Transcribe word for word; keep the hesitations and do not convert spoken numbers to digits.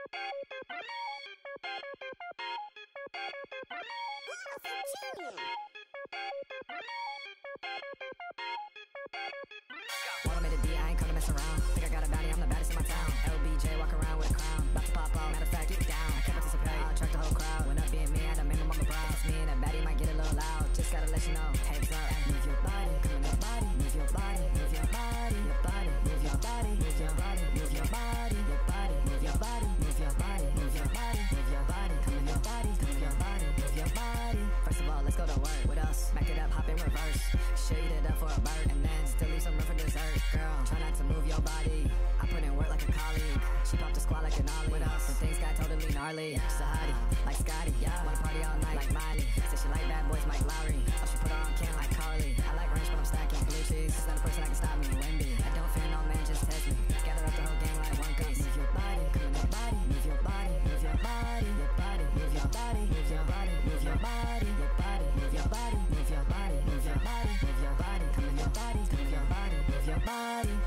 Wanna me to D, I ain't come to mess around. Think I got a bounty, I'm the baddest in my town. L B J, walk around with a crown. About to pop off, matter of fact, get down. I can't participate, I'll attract the whole crowd. When up being me, I done made my mama proud. It's me and that baddie might get a little loud. Just gotta let you know, heads up. Move your body, come in your body. Move your body, move your body, your body. Move your body, move your body, move your body, your body. Move your body, move your body, move your body, move your body. Come in your body, come in your body, move your body. First of all, let's go to work. What else? Back it up, hop in reverse. Shade it up for a bird, and then still leave some room for dessert. Girl, try not to move your body. I put in work like a colleague. She popped a squat like an ollie. What else? And things got totally gnarly. She's a hottie, like Scotty. Yeah, wanna party all night like Miley. Said she like bad boys, Mike Lowry. Oh, she put her on cam like Carly. I like ranch, but I'm stacking blue cheese. She's not a person that can stop me, Wimby. I don't fear no man, just test me. Gather up the whole gang like one piece. Move your body, come in your body. Move your body, move your body, your body. Move your body, move your body, move your body, your body. Move your body, move your body, move your body, move your body. Come in your body, come in your body, move your body.